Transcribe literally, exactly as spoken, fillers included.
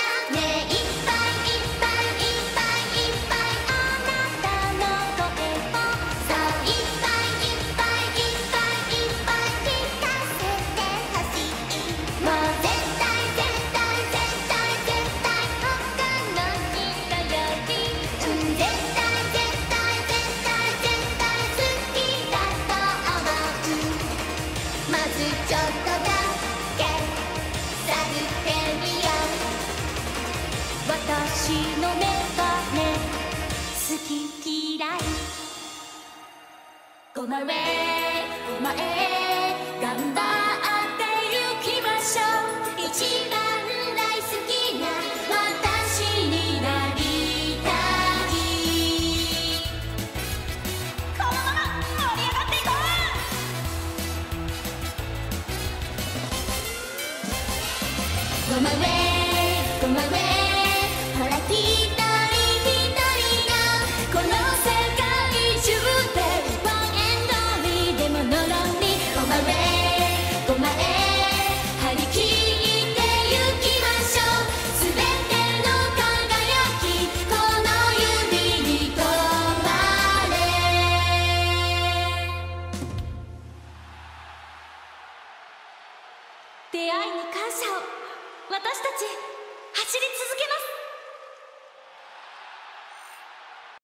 ねえいっぱいいっぱいいっぱいいっぱいあなたの声をさあいっぱいいっぱいいっぱいいっぱい聞かせてほしいもう絶対絶対絶対絶対他の人よりうん絶対絶対絶対絶対好きだと思うまずちょっとだけ探ってみよう私のメガネ好き嫌いごまえごまえ頑張ってゆきましょう一番大好きな私になりたいこのまま盛り上がっていこうごまえごまえほら一人一人がこの世界中でワンエンドミーでもノロにごまえごまえ張り切ってゆきましょうすべての輝きこの指に止まれ出会いに感謝を私たち走り続けます